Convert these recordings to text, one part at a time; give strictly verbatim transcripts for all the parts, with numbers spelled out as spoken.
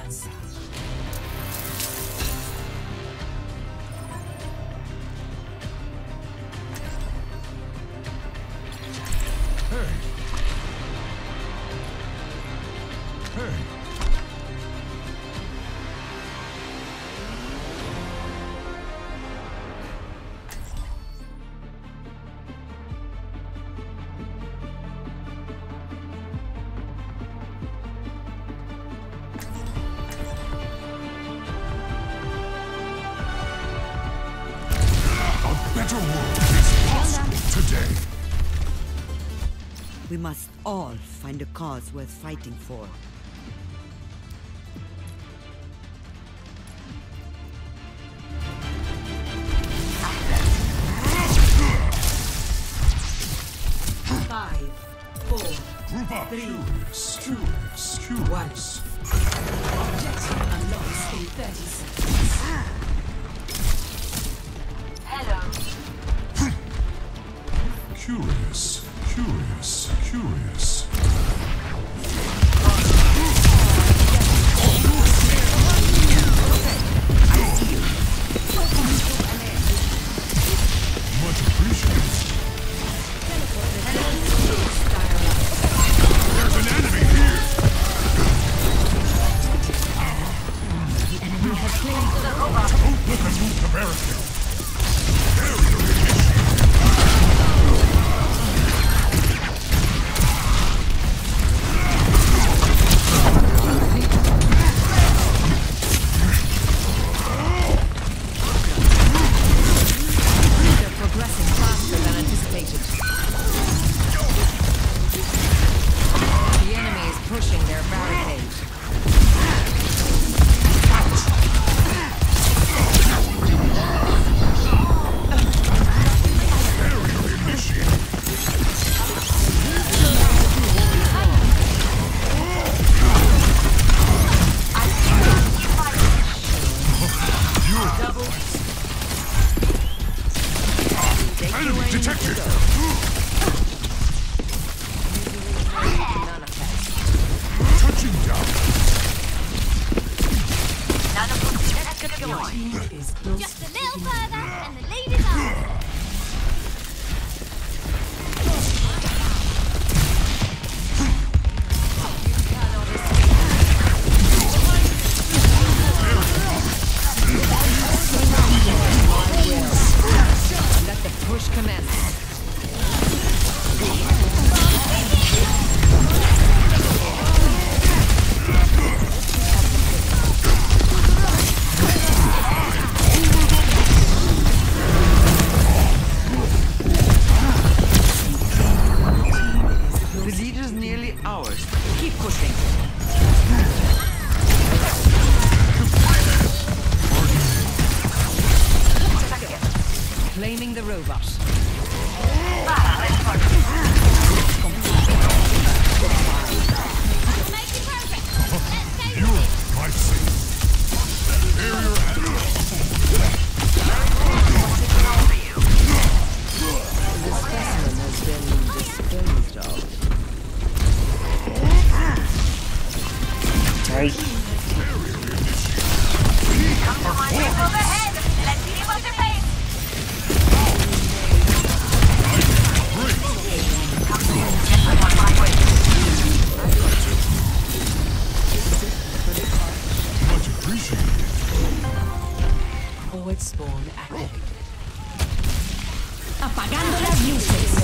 answer. Hey. Hey. A better world is possible today. We must all find a cause worth fighting for. Five, four, three, two, one. Objective unlocked in thirty seconds. Hello. Curious, curious, curious. Much appreciated. There's an enemy here! Don't look at move the barricade! Detected! Touching down! Your team is close. Just a little further, and the lead is on. Let the push commence. The lead is nearly ours. Keep pushing. Claiming the robot. Making progress. Let's go. You're my safe. Barrier The specimen has been disposed of. Overhead. Let's see what's their face. much appreciated. Forward spawn activated. Apagando las luces.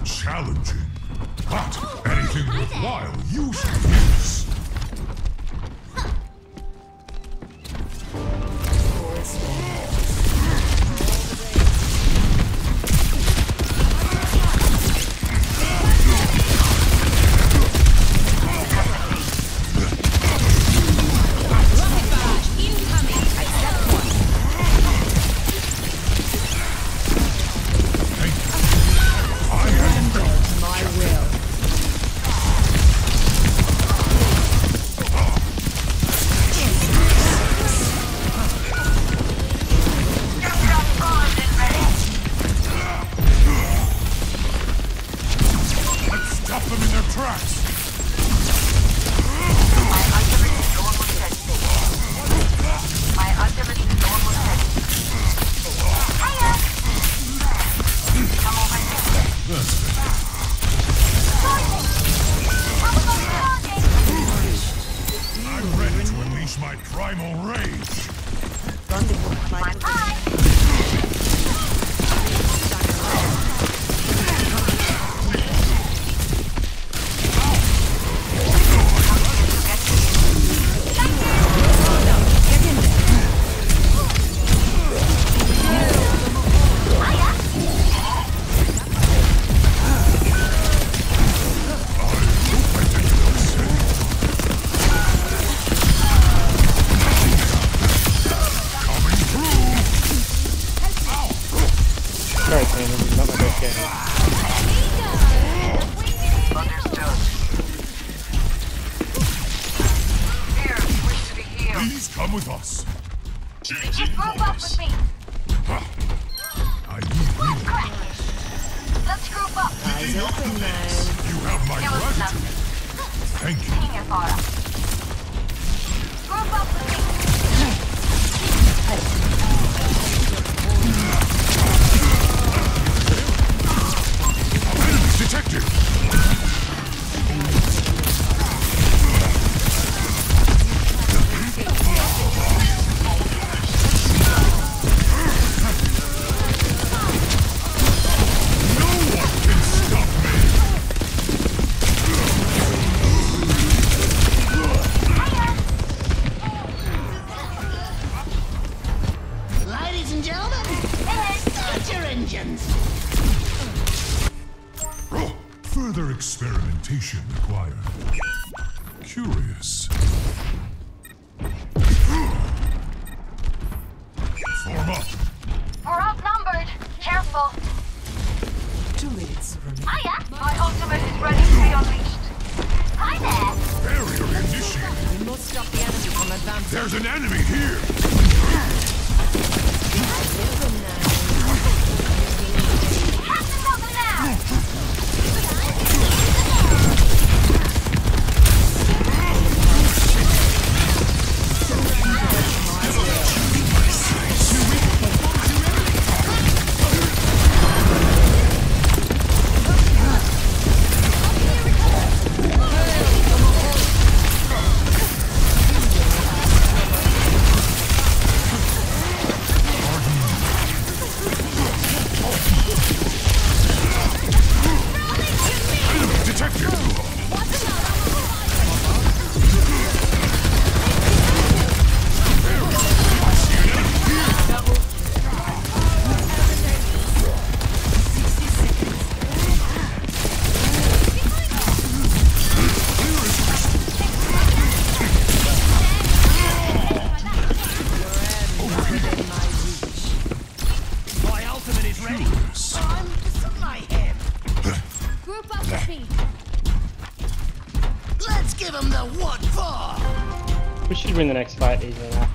challenging, but anything worthwhile usually is. My primal rage. Please come with us. Just group up with me. I need you. Let's group up. Eyes open, man. You have my gratitude. Thank you. Here, Farah. Group up with me. Enemies detected. Further experimentation required. Curious. Form up. We're outnumbered. Careful. Two minutes remaining. Hiya. My ultimate is ready to be unleashed. Hi there. Barrier initiated. We must stop the enemy from advancing. There's an enemy here. Catch another now. Let's give him the what for! We should win the next fight easily now.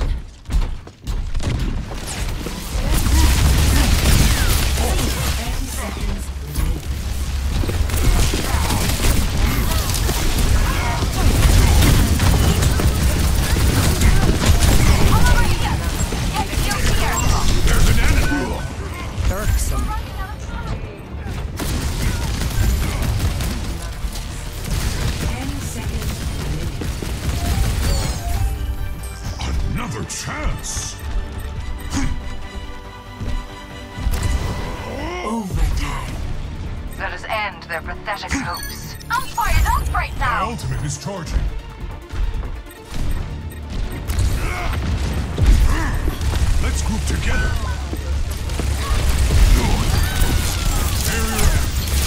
There's an enemy. Irksome. Ten seconds remaining. their pathetic hopes. I'm fired up right My now! ultimate is charging. Let's group together. Barrier out.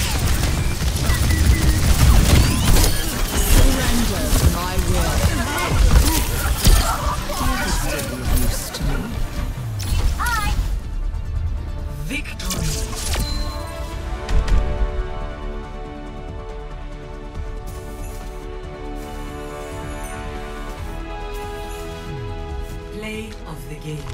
Surrender to my will. Still of use to me. Hi! Victory. Play of the game.